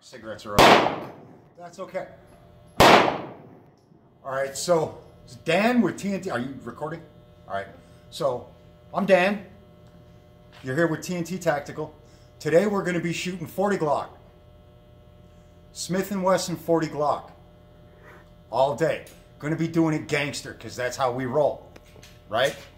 Cigarettes are up. That's okay. All right, so it's Dan with T&T. Are you recording? All right, so I'm Dan. You're here with T&T Tactical. Today we're going to be shooting 40 Glock. Smith & Wesson 40 Glock. All day. Going to be doing it gangster because that's how we roll, right?